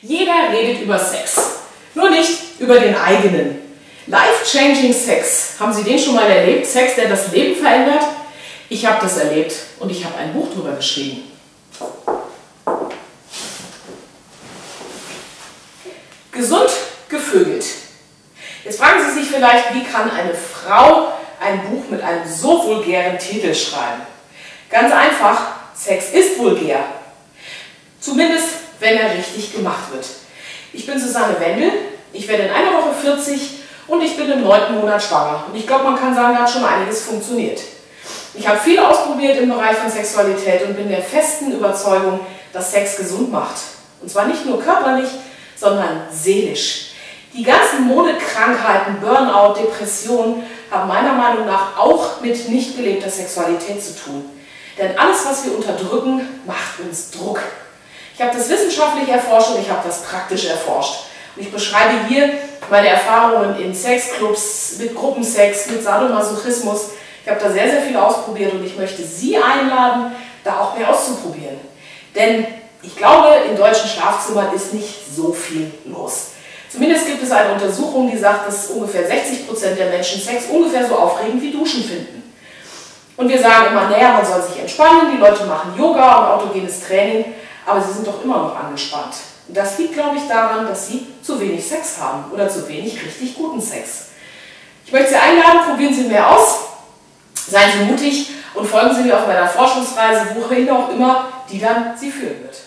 Jeder redet über Sex, nur nicht über den eigenen. Life-changing Sex, haben Sie den schon mal erlebt? Sex, der das Leben verändert? Ich habe das erlebt und ich habe ein Buch darüber geschrieben. Gesund gevögelt. Jetzt fragen Sie sich vielleicht, wie kann eine Frau ein Buch mit einem so vulgären Titel schreiben? Ganz einfach, Sex ist vulgär. Zumindest, wenn er richtig gemacht wird. Ich bin Susanne Wendel, ich werde in einer Woche 40 und ich bin im 9. Monat schwanger. Und ich glaube, man kann sagen, da hat schon einiges funktioniert. Ich habe viel ausprobiert im Bereich von Sexualität und bin der festen Überzeugung, dass Sex gesund macht. Und zwar nicht nur körperlich, sondern seelisch. Die ganzen Modekrankheiten, Burnout, Depressionen haben meiner Meinung nach auch mit nicht gelebter Sexualität zu tun. Denn alles, was wir unterdrücken, macht uns Druck. Ich habe das wissenschaftlich erforscht und ich habe das praktisch erforscht. Und ich beschreibe hier meine Erfahrungen in Sexclubs, mit Gruppensex, mit Sadomasochismus. Ich habe da sehr, sehr viel ausprobiert und ich möchte Sie einladen, da auch mehr auszuprobieren. Denn ich glaube, in deutschen Schlafzimmern ist nicht so viel los. Zumindest gibt es eine Untersuchung, die sagt, dass ungefähr 60% der Menschen Sex ungefähr so aufregend wie Duschen finden. Und wir sagen immer, naja, man soll sich entspannen, die Leute machen Yoga und autogenes Training, aber sie sind doch immer noch angespannt. Und das liegt, glaube ich, daran, dass sie zu wenig Sex haben oder zu wenig richtig guten Sex. Ich möchte Sie einladen, probieren Sie mehr aus, seien Sie mutig und folgen Sie mir auf meiner Forschungsreise, wohin auch immer die dann Sie führen wird.